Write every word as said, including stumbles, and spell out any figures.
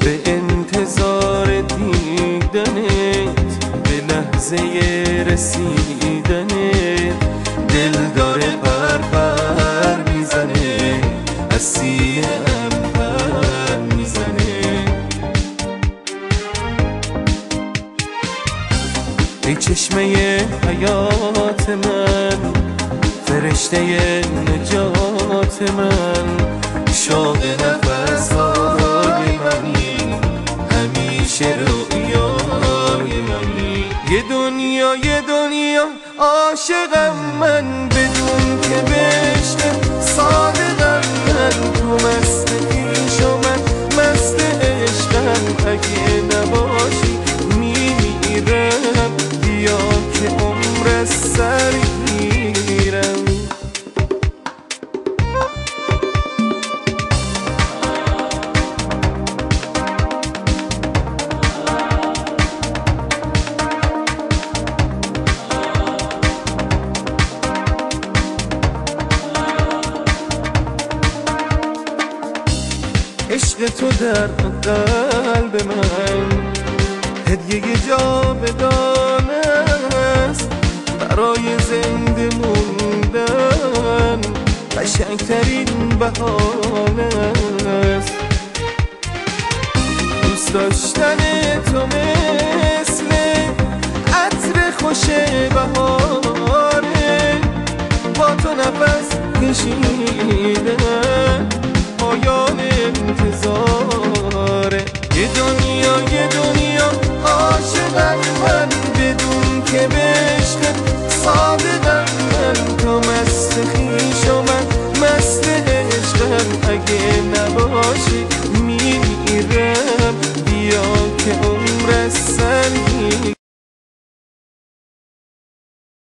به انتظار دیدنت، به لحظه رسیدنت دل داره پر پر میزنه، از سینه‌ام پر میزنه. ای چشمه حیات من، فرشته نجات من، شوق نفس‌های منی، همیشه رویای منی. یه دنیا یه دنیا عاشقم من، بدون که بهشت صادقم من. تو مست خویش و من مست عشقم، اگه نباشی میمیرم، بیا که عمر از سر گیرم. عشق تو در قلب من هدیه جاودانه است، برای زنده موندن قشنگترین بهانه است. دوست داشتن تو مثل عطر خوش بهاره، با تو نفس کشیدن پایان انتظاره. یه دنیا یه دنیا عاشقم من، بدون که بهشت صادقم من. تو مست خویش و من مست عشقم، اگه نباشی میمیرم، بیا که عمر از سر